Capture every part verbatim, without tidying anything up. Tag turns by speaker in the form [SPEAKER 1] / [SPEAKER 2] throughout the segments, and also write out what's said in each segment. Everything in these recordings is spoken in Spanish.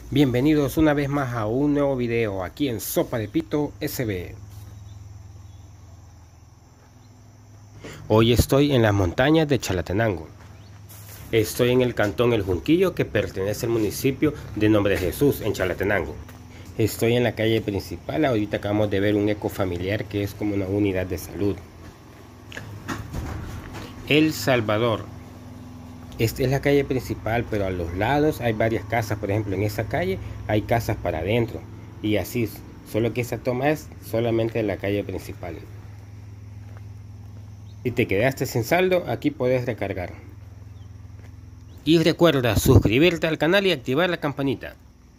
[SPEAKER 1] Bienvenidos una vez más a un nuevo video aquí en Sopa de Pito S B. Hoy estoy en las montañas de Chalatenango. Estoy en el cantón El Junquillo, que pertenece al municipio de Nombre de Jesús, en Chalatenango. Estoy en la calle principal. Ahorita acabamos de ver un eco familiar que es como una unidad de salud. El Salvador. Esta es la calle principal, pero a los lados hay varias casas. Por ejemplo, en esa calle hay casas para adentro. Y así, solo que esa toma es solamente de la calle principal. Si te quedaste sin saldo, aquí puedes recargar. Y recuerda suscribirte al canal y activar la campanita.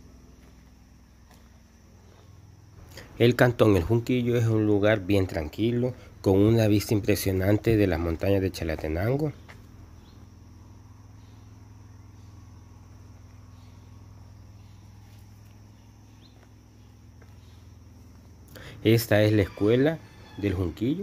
[SPEAKER 1] El cantón El Junquillo es un lugar bien tranquilo, con una vista impresionante de las montañas de Chalatenango. Esta es la escuela del Junquillo.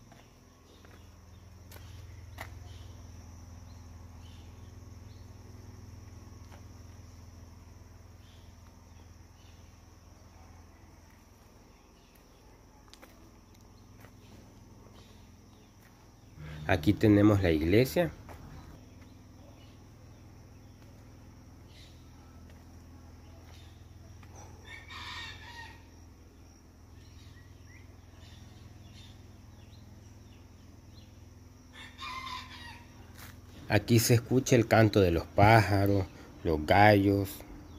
[SPEAKER 1] Aquí tenemos la iglesia. Aquí se escucha el canto de los pájaros, los gallos.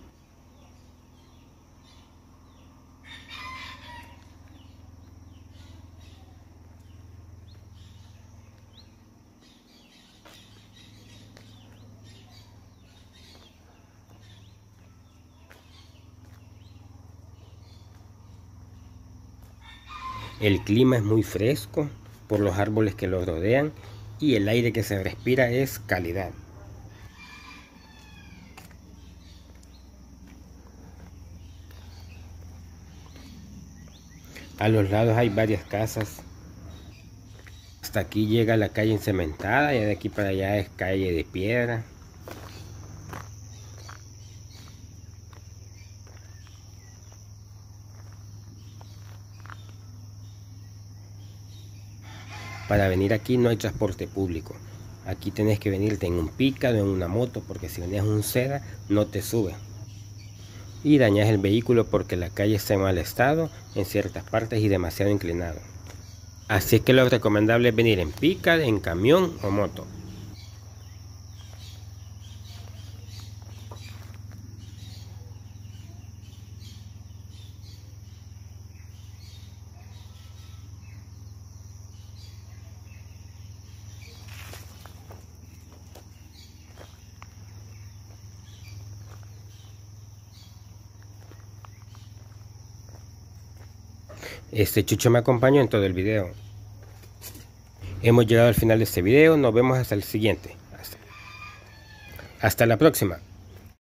[SPEAKER 1] El clima es muy fresco por los árboles que lo rodean y el aire que se respira es calidad. A los lados hay varias casas. Hasta aquí llega la calle encementada y de aquí para allá es calle de piedra. Para venir aquí no hay transporte público. Aquí tenés que venirte en un pickup o en una moto, porque si venías en un Seda no te sube. Y dañas el vehículo porque la calle está en mal estado en ciertas partes y demasiado inclinado. Así es que lo recomendable es venir en pickup, en camión o moto. Este Chucho me acompañó en todo el video. Hemos llegado al final de este video. Nos vemos hasta el siguiente. Hasta, hasta la próxima.